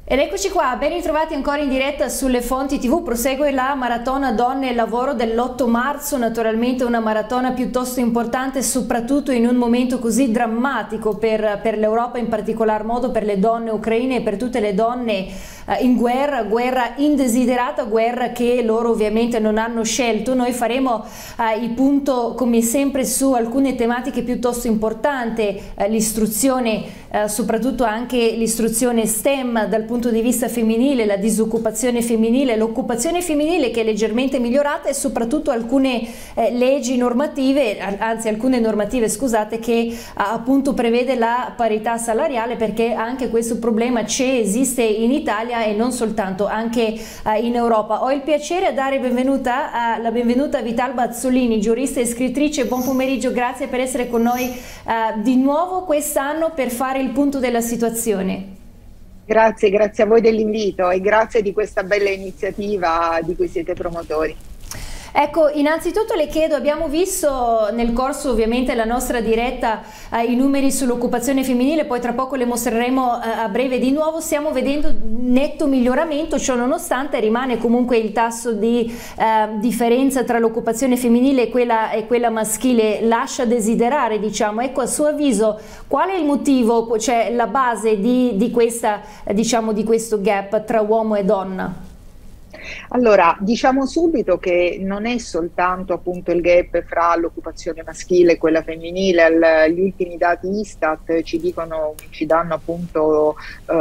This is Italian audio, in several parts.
Ed eccoci qua, ben ritrovati ancora in diretta sulle Fonti TV. Prosegue la maratona Donne e Lavoro dell'8 marzo, naturalmente una maratona piuttosto importante, soprattutto in un momento così drammatico per l'Europa, in particolar modo per le donne ucraine e per tutte le donne in guerra indesiderata, guerra che loro ovviamente non hanno scelto. Noi faremo il punto come sempre su alcune tematiche piuttosto importanti, l'istruzione, soprattutto anche l'istruzione STEM dal punto di vista femminile, la disoccupazione femminile, l'occupazione femminile che è leggermente migliorata e soprattutto alcune leggi normative, anzi alcune normative scusate, che appunto prevede la parità salariale, perché anche questo problema esiste in Italia e non soltanto, anche in Europa. Ho il piacere di dare la benvenuta a Vital Bazzolini, giurista e scrittrice. Buon pomeriggio, grazie per essere con noi di nuovo quest'anno per fare il punto della situazione. Grazie a voi dell'invito e grazie di questa bella iniziativa di cui siete promotori. Ecco, innanzitutto le chiedo, abbiamo visto nel corso ovviamente la nostra diretta i numeri sull'occupazione femminile, poi tra poco le mostreremo a breve di nuovo. Stiamo vedendo netto miglioramento, ciò nonostante rimane comunque il tasso di differenza tra l'occupazione femminile e quella maschile, lascia desiderare, diciamo. Ecco, a suo avviso qual è il motivo, cioè la base di questa, diciamo, di questo gap tra uomo e donna? Allora, diciamo subito che non è soltanto appunto il gap fra l'occupazione maschile e quella femminile. Gli ultimi dati Istat ci danno appunto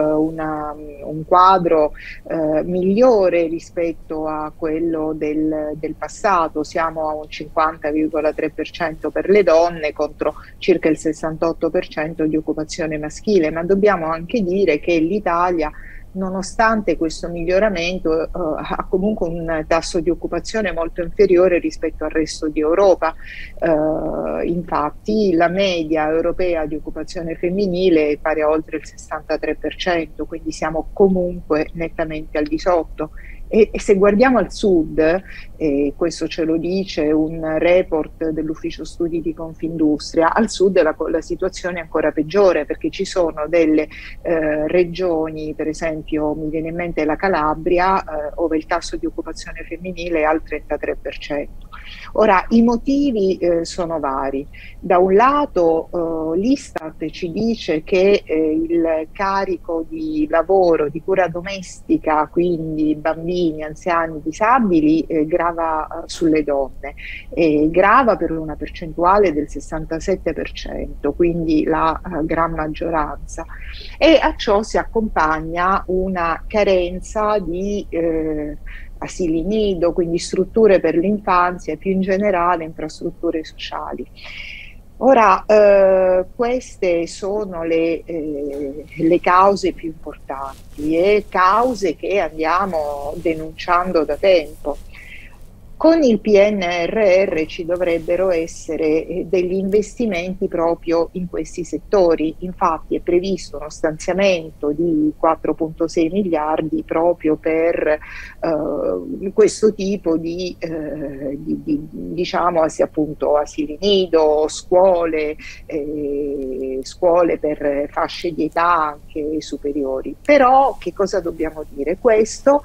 un quadro migliore rispetto a quello del passato. Siamo a un 50,3% per le donne contro circa il 68% di occupazione maschile, ma dobbiamo anche dire che l'Italia, nonostante questo miglioramento, ha comunque un tasso di occupazione molto inferiore rispetto al resto di Europa. Infatti la media europea di occupazione femminile è pari a oltre il 63%, quindi siamo comunque nettamente al di sotto. E se guardiamo al sud, questo ce lo dice un report dell'Ufficio Studi di Confindustria, al sud la situazione è ancora peggiore, perché ci sono delle regioni, per esempio mi viene in mente la Calabria, dove il tasso di occupazione femminile è al 33%. Ora, i motivi sono vari. Da un lato l'Istat ci dice che il carico di lavoro, di cura domestica, quindi bambini, anziani, disabili, grava sulle donne, grava per una percentuale del 67%, quindi la gran maggioranza, e a ciò si accompagna una carenza di asili nido, quindi strutture per l'infanzia e più in generale infrastrutture sociali. Ora, queste sono le cause più importanti e cause che andiamo denunciando da tempo. Con il PNRR ci dovrebbero essere degli investimenti proprio in questi settori. Infatti è previsto uno stanziamento di 4,6 miliardi proprio per questo tipo di diciamo appunto asili nido, scuole per fasce di età anche superiori. Però che cosa dobbiamo dire? Questo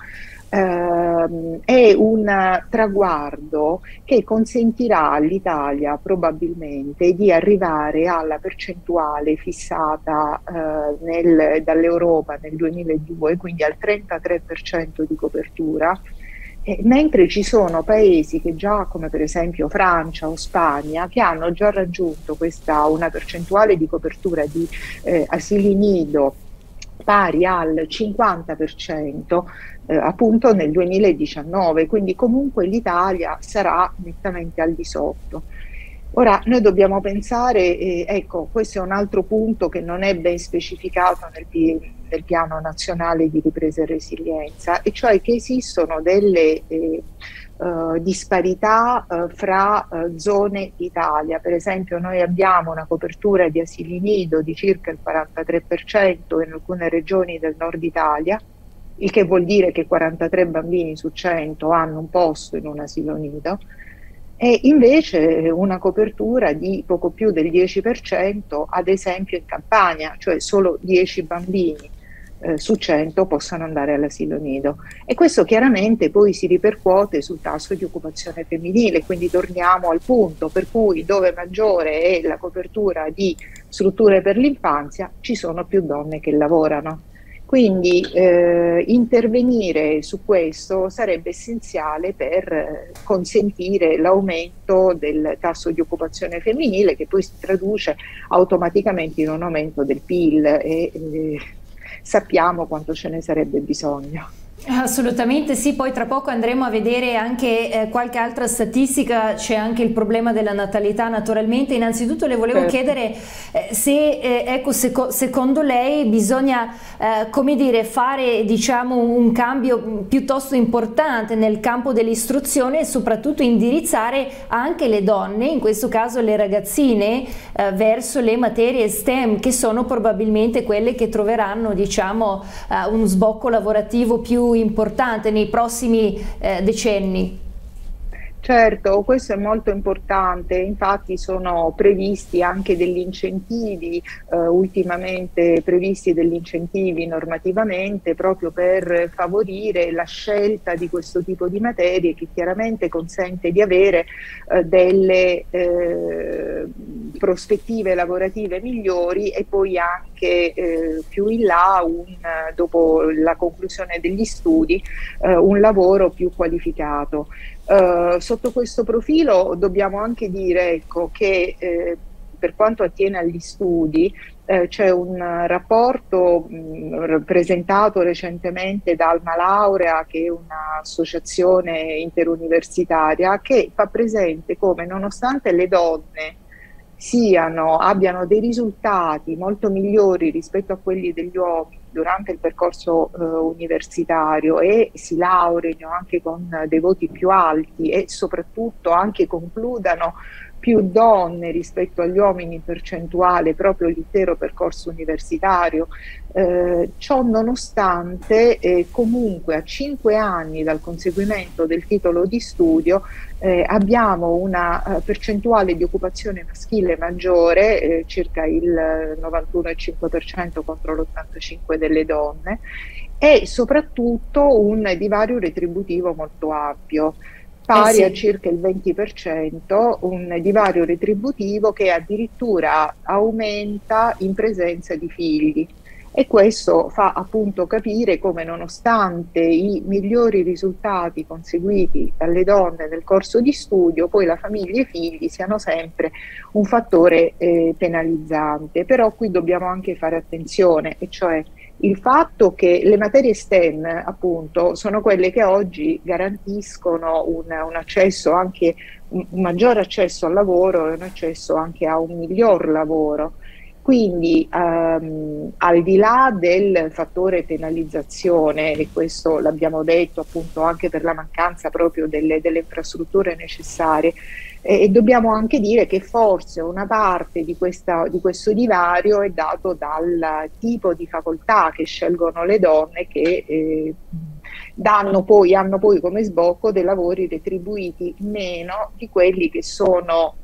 è un traguardo che consentirà all'Italia probabilmente di arrivare alla percentuale fissata dall'Europa nel 2002, quindi al 33% di copertura, mentre ci sono paesi che già, come per esempio Francia o Spagna, che hanno già raggiunto una percentuale di copertura di asili nido pari al 50%, appunto nel 2019, quindi comunque l'Italia sarà nettamente al di sotto. Ora noi dobbiamo pensare, ecco, questo è un altro punto che non è ben specificato nel piano nazionale di ripresa e resilienza, e cioè che esistono delle disparità fra zone d'Italia. Per esempio noi abbiamo una copertura di asili nido di circa il 43% in alcune regioni del nord Italia, il che vuol dire che 43 bambini su 100 hanno un posto in un asilo nido, e invece una copertura di poco più del 10% ad esempio in Campania, cioè solo 10 bambini su 100 possano andare all'asilo nido, e questo chiaramente poi si ripercuote sul tasso di occupazione femminile, quindi torniamo al punto per cui dove maggiore è la copertura di strutture per l'infanzia ci sono più donne che lavorano. Quindi intervenire su questo sarebbe essenziale per consentire l'aumento del tasso di occupazione femminile, che poi si traduce automaticamente in un aumento del PIL, e sappiamo quanto ce ne sarebbe bisogno. Assolutamente sì, poi tra poco andremo a vedere anche qualche altra statistica, c'è anche il problema della natalità naturalmente. Innanzitutto le volevo chiedere se ecco, secondo lei bisogna come dire, fare diciamo un cambio piuttosto importante nel campo dell'istruzione e soprattutto indirizzare anche le donne, in questo caso le ragazzine, verso le materie STEM, che sono probabilmente quelle che troveranno diciamo uno sbocco lavorativo più importante nei prossimi decenni. Certo, questo è molto importante, infatti sono previsti anche degli incentivi, ultimamente previsti degli incentivi normativamente proprio per favorire la scelta di questo tipo di materie, che chiaramente consente di avere delle prospettive lavorative migliori, e poi anche più in là, dopo la conclusione degli studi, un lavoro più qualificato. Sotto questo profilo dobbiamo anche dire, ecco, che per quanto attiene agli studi c'è un rapporto presentato recentemente da Alma Laurea, che è un'associazione interuniversitaria, che fa presente come, nonostante le donne abbiano dei risultati molto migliori rispetto a quelli degli uomini durante il percorso universitario, e si laureino anche con dei voti più alti, e soprattutto anche concludano più donne rispetto agli uomini in percentuale proprio l'intero percorso universitario. Ciò nonostante, comunque a 5 anni dal conseguimento del titolo di studio abbiamo una percentuale di occupazione maschile maggiore, circa il 91,5% contro l'85% delle donne, e soprattutto un divario retributivo molto ampio, pari a circa il 20%, un divario retributivo che addirittura aumenta in presenza di figli. E questo fa appunto capire come, nonostante i migliori risultati conseguiti dalle donne nel corso di studio, poi la famiglia e i figli siano sempre un fattore penalizzante. Però qui dobbiamo anche fare attenzione, e cioè il fatto che le materie STEM appunto sono quelle che oggi garantiscono un accesso, anche un maggior accesso al lavoro, e un accesso anche a un miglior lavoro. Quindi al di là del fattore penalizzazione, e questo l'abbiamo detto appunto anche per la mancanza proprio delle infrastrutture necessarie, dobbiamo anche dire che forse una parte di questo divario è dato dal tipo di facoltà che scelgono le donne, che hanno poi come sbocco dei lavori retribuiti meno di quelli che sono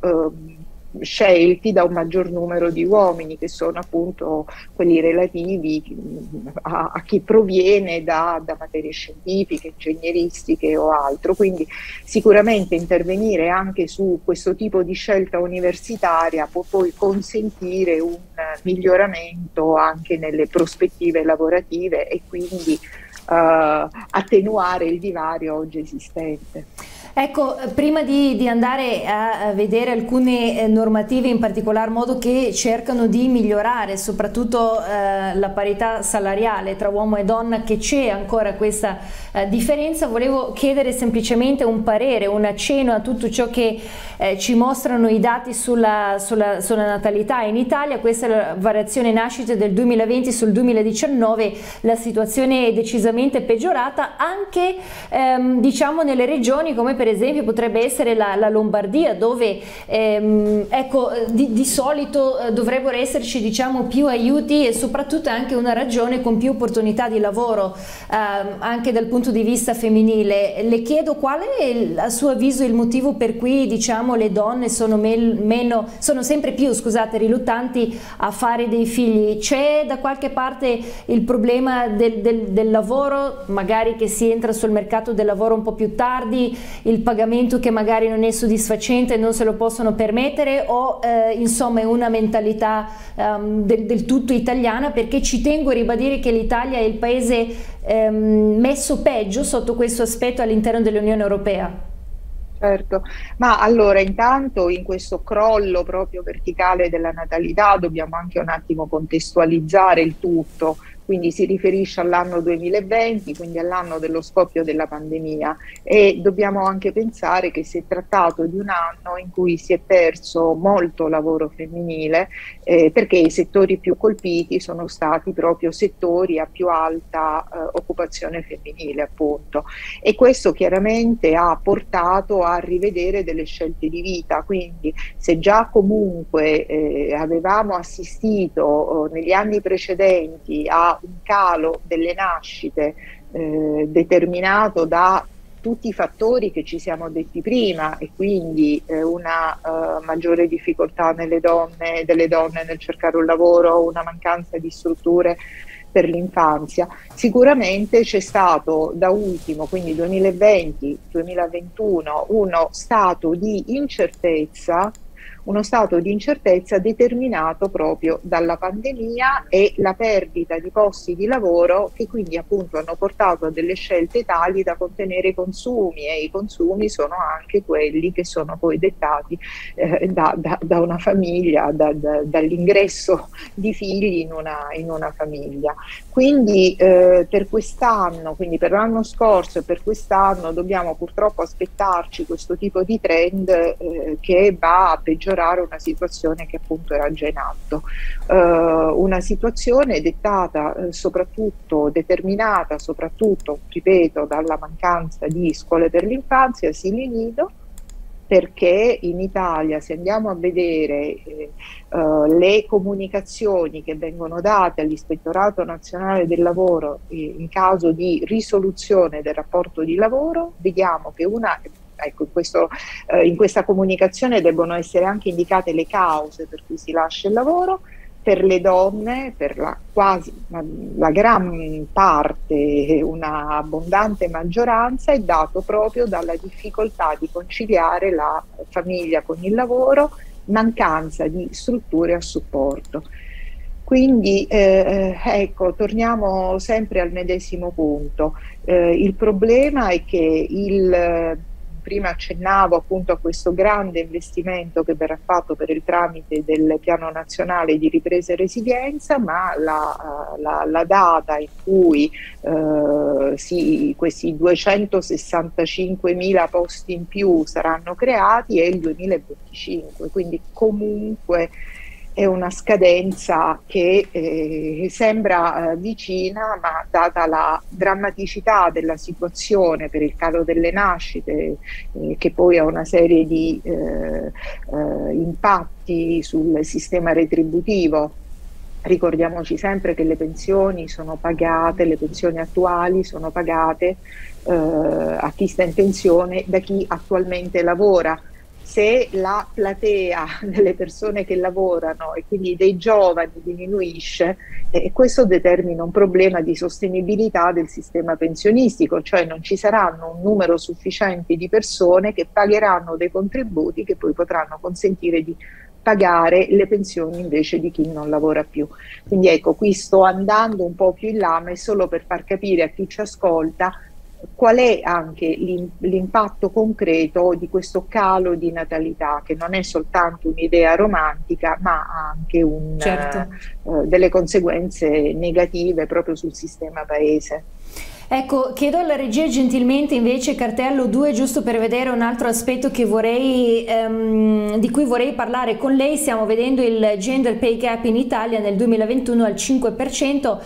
scelti da un maggior numero di uomini, che sono appunto quelli relativi a chi proviene da materie scientifiche, ingegneristiche o altro. Quindi sicuramente intervenire anche su questo tipo di scelta universitaria può poi consentire un miglioramento anche nelle prospettive lavorative, e quindi attenuare il divario oggi esistente. Ecco, prima di andare a vedere alcune normative in particolar modo che cercano di migliorare soprattutto la parità salariale tra uomo e donna, che c'è ancora questa differenza, volevo chiedere semplicemente un parere, un accenno a tutto ciò che ci mostrano i dati sulla natalità in Italia. Questa è la variazione nascite del 2020 sul 2019, la situazione è decisamente peggiorata anche diciamo nelle regioni come per esempio potrebbe essere la Lombardia, dove ecco, di solito dovrebbero esserci, diciamo, più aiuti e soprattutto anche una regione con più opportunità di lavoro anche dal punto di vista femminile. Le chiedo qual è a suo avviso il motivo per cui, diciamo, le donne sono sempre più, scusate, riluttanti a fare dei figli. C'è da qualche parte il problema del lavoro, magari che si entra sul mercato del lavoro un po' più tardi, il pagamento che magari non è soddisfacente e non se lo possono permettere, o insomma è una mentalità del tutto italiana? Perché ci tengo a ribadire che l'Italia è il paese messo peggio sotto questo aspetto all'interno dell'Unione Europea. Certo, ma allora intanto in questo crollo proprio verticale della natalità dobbiamo anche un attimo contestualizzare il tutto. Quindi si riferisce all'anno 2020, quindi all'anno dello scoppio della pandemia, e dobbiamo anche pensare che si è trattato di un anno in cui si è perso molto lavoro femminile, perché i settori più colpiti sono stati proprio settori a più alta occupazione femminile, appunto, e questo chiaramente ha portato a rivedere delle scelte di vita. Quindi se già comunque avevamo assistito negli anni precedenti a un calo delle nascite determinato da tutti i fattori che ci siamo detti prima, e quindi una maggiore difficoltà delle donne nel cercare un lavoro, una mancanza di strutture per l'infanzia, sicuramente c'è stato da ultimo, quindi 2020-2021, uno stato di incertezza determinato proprio dalla pandemia e la perdita di posti di lavoro, che quindi appunto hanno portato a delle scelte tali da contenere i consumi, e i consumi sono anche quelli che sono poi dettati da una famiglia, dall'ingresso di figli in una famiglia. Quindi per quest'anno, quindi per l'anno scorso e per quest'anno, dobbiamo purtroppo aspettarci questo tipo di trend che va a peggiorare una situazione che appunto era già in atto, una situazione determinata soprattutto, ripeto, dalla mancanza di scuole per l'infanzia, asili nido, perché in Italia, se andiamo a vedere le comunicazioni che vengono date all'Ispettorato Nazionale del Lavoro in caso di risoluzione del rapporto di lavoro, vediamo che ecco, in questa comunicazione debbono essere anche indicate le cause per cui si lascia il lavoro. Per le donne, per la gran parte, una abbondante maggioranza, è dato proprio dalla difficoltà di conciliare la famiglia con il lavoro, mancanza di strutture a supporto. Quindi ecco, torniamo sempre al medesimo punto. Il problema è che prima accennavo appunto a questo grande investimento che verrà fatto per il tramite del Piano Nazionale di Ripresa e Resilienza, ma la data in cui questi 265.000 posti in più saranno creati è il 2025, quindi comunque è una scadenza che sembra vicina, ma data la drammaticità della situazione per il calo delle nascite, che poi ha una serie di impatti sul sistema retributivo. Ricordiamoci sempre che le pensioni sono pagate, le pensioni attuali sono pagate a chi sta in pensione da chi attualmente lavora. Se la platea delle persone che lavorano e quindi dei giovani diminuisce, questo determina un problema di sostenibilità del sistema pensionistico, cioè non ci saranno un numero sufficiente di persone che pagheranno dei contributi che poi potranno consentire di pagare le pensioni invece di chi non lavora più. Quindi ecco, qui sto andando un po' più in là, ma è solo per far capire a chi ci ascolta qual è anche l'impatto concreto di questo calo di natalità, che non è soltanto un'idea romantica, ma ha anche delle conseguenze negative proprio sul sistema paese. Ecco, chiedo alla regia gentilmente invece cartello 2, giusto per vedere un altro aspetto che di cui vorrei parlare con lei. Stiamo vedendo il gender pay gap in Italia nel 2021 al 5%.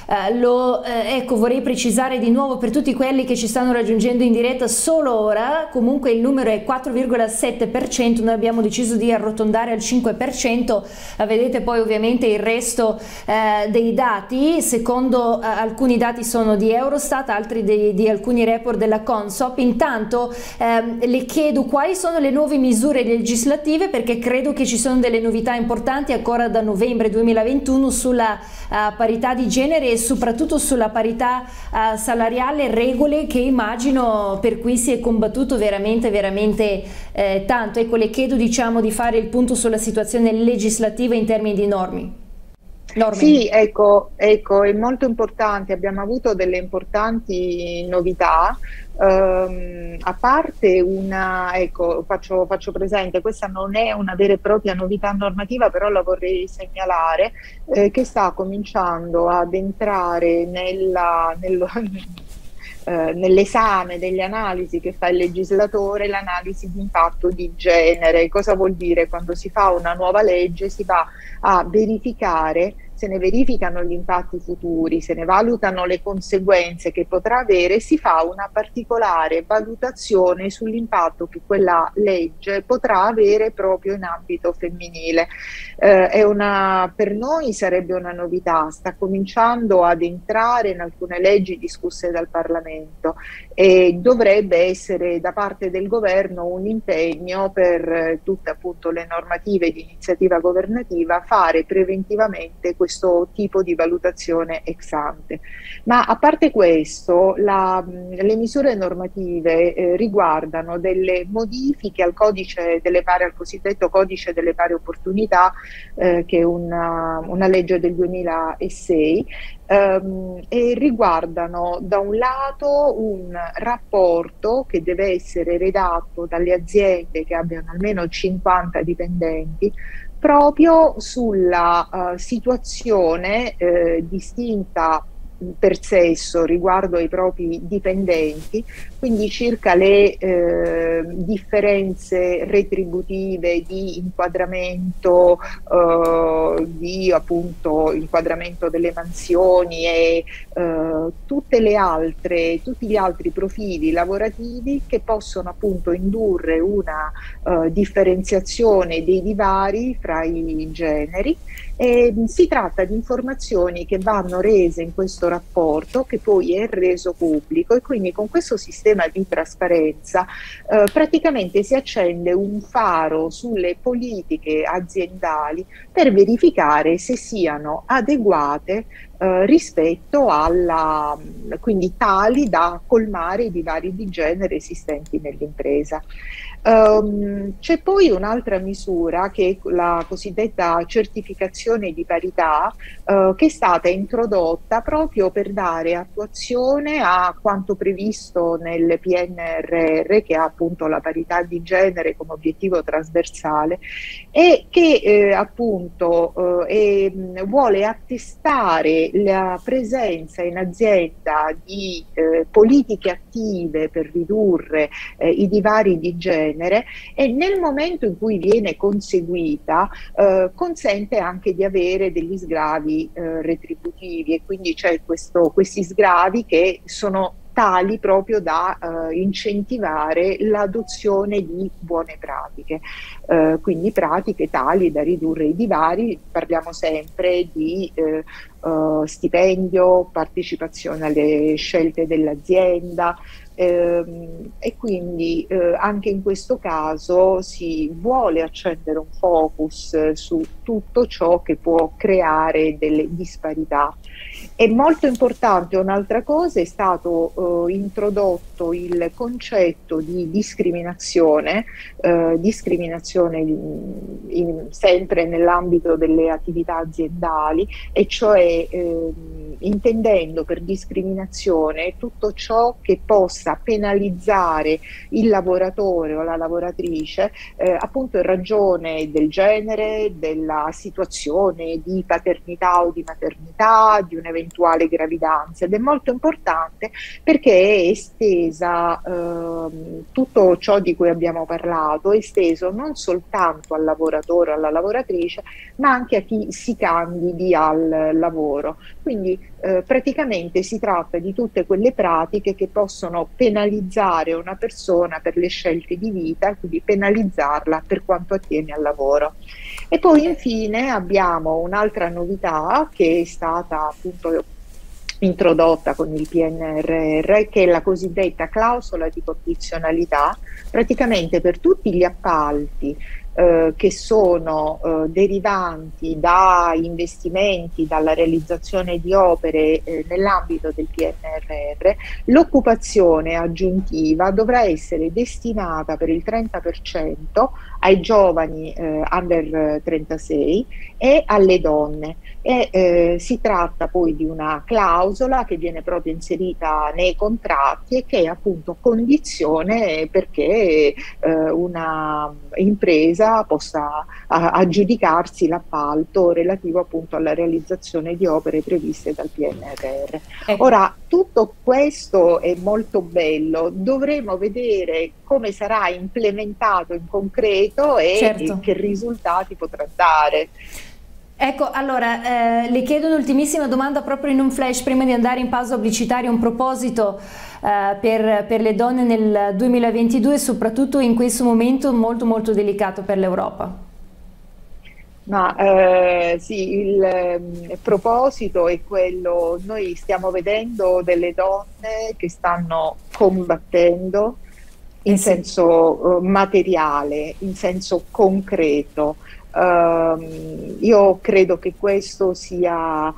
Ecco, vorrei precisare di nuovo per tutti quelli che ci stanno raggiungendo in diretta solo ora, comunque il numero è 4,7%, noi abbiamo deciso di arrotondare al 5%, vedete poi ovviamente il resto dei dati, secondo alcuni dati sono di Eurostat, altri di alcuni report della Consop. Intanto le chiedo quali sono le nuove misure legislative, perché credo che ci sono delle novità importanti ancora da novembre 2021 sulla parità di genere e soprattutto sulla parità salariale, regole che immagino per cui si è combattuto veramente tanto. Ecco, le chiedo diciamo di fare il punto sulla situazione legislativa in termini di norme. Sì, ecco, è molto importante, abbiamo avuto delle importanti novità, a parte una, ecco, faccio presente, questa non è una vera e propria novità normativa, però la vorrei segnalare, che sta cominciando ad entrare nell'esame delle analisi che fa il legislatore, l'analisi di impatto di genere. Cosa vuol dire? Quando si fa una nuova legge si va a verificare, se ne verificano gli impatti futuri, se ne valutano le conseguenze che potrà avere, si fa una particolare valutazione sull'impatto che quella legge potrà avere proprio in ambito femminile. Per noi sarebbe una novità, sta cominciando ad entrare in alcune leggi discusse dal Parlamento e dovrebbe essere da parte del governo un impegno per tutte appunto le normative di iniziativa governativa fare preventivamente questo tipo di valutazione ex ante. Ma a parte questo, le misure normative riguardano delle modifiche al codice delle pari, al cosiddetto codice delle pari opportunità, che è una legge del 2006, e riguardano da un lato un rapporto che deve essere redatto dalle aziende che abbiano almeno 50 dipendenti proprio sulla situazione distinta per sesso riguardo ai propri dipendenti, quindi circa le differenze retributive di inquadramento, di appunto inquadramento delle mansioni e tutti gli altri profili lavorativi che possono appunto indurre una differenziazione dei divari fra i generi. Si tratta di informazioni che vanno rese in questo rapporto, che poi è reso pubblico, e quindi con questo sistema di trasparenza praticamente si accende un faro sulle politiche aziendali per verificare se siano adeguate rispetto quindi tali da colmare i divari di genere esistenti nell'impresa. C'è poi un'altra misura che è la cosiddetta certificazione di parità, che è stata introdotta proprio per dare attuazione a quanto previsto nel PNRR, che ha appunto la parità di genere come obiettivo trasversale e che appunto vuole attestare la presenza in azienda di politiche attive per ridurre i divari di genere, e nel momento in cui viene conseguita consente anche di avere degli sgravi retributivi, e quindi c'è questi sgravi che sono tali proprio da incentivare l'adozione di buone pratiche, quindi pratiche tali da ridurre i divari. Parliamo sempre di stipendio, partecipazione alle scelte dell'azienda, e quindi anche in questo caso si vuole accendere un focus su tutto ciò che può creare delle disparità. È molto importante un'altra cosa, è stato introdotto il concetto di discriminazione, sempre nell'ambito delle attività aziendali, e cioè intendendo per discriminazione tutto ciò che possa penalizzare il lavoratore o la lavoratrice appunto in ragione del genere, della situazione di paternità o di maternità, di un'eventuale gravidanza. Ed è molto importante perché è estesa, tutto ciò di cui abbiamo parlato è esteso non soltanto al lavoratore o alla lavoratrice, ma anche a chi si candidi al lavoro. Quindi praticamente si tratta di tutte quelle pratiche che possono penalizzare una persona per le scelte di vita, quindi penalizzarla per quanto attiene al lavoro. E poi infine abbiamo un'altra novità che è stata appunto introdotta con il PNRR, che è la cosiddetta clausola di condizionalità, praticamente per tutti gli appalti che sono derivanti da investimenti, dalla realizzazione di opere nell'ambito del PNRR, l'occupazione aggiuntiva dovrà essere destinata per il 30% ai giovani under 36 e alle donne. Si tratta poi di una clausola che viene proprio inserita nei contratti e che è appunto condizione perché una impresa possa aggiudicarsi l'appalto relativo appunto alla realizzazione di opere previste dal PNRR. Ora, tutto questo è molto bello, dovremo vedere come sarà implementato in concreto e che risultati potrà dare. Ecco, allora, le chiedo un'ultimissima domanda proprio in un flash prima di andare in pausa pubblicitaria, un proposito per le donne nel 2022, soprattutto in questo momento molto delicato per l'Europa. Sì, il proposito è quello, noi stiamo vedendo delle donne che stanno combattendo in senso materiale, in senso concreto. Io credo che questo sia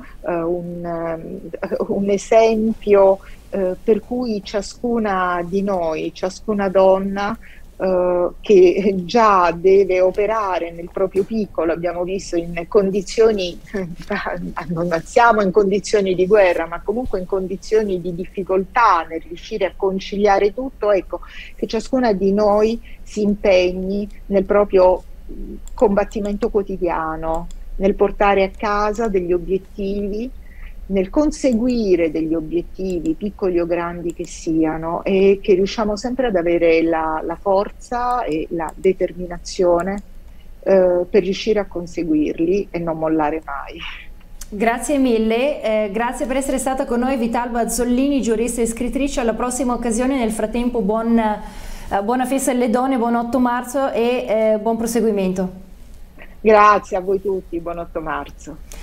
un esempio per cui ciascuna di noi, ciascuna donna che già deve operare nel proprio piccolo, abbiamo visto in condizioni, non siamo in condizioni di guerra, ma comunque in condizioni di difficoltà nel riuscire a conciliare tutto, ecco, che ciascuna di noi si impegni nel proprio combattimento quotidiano, nel portare a casa degli obiettivi, nel conseguire degli obiettivi, piccoli o grandi che siano, e che riusciamo sempre ad avere la forza e la determinazione per riuscire a conseguirli e non mollare mai. Grazie mille, grazie per essere stata con noi Vitalba Zollini, giurista e scrittrice. Alla prossima occasione, nel frattempo buona festa alle donne, buon 8 marzo e buon proseguimento. Grazie a voi tutti, buon 8 marzo.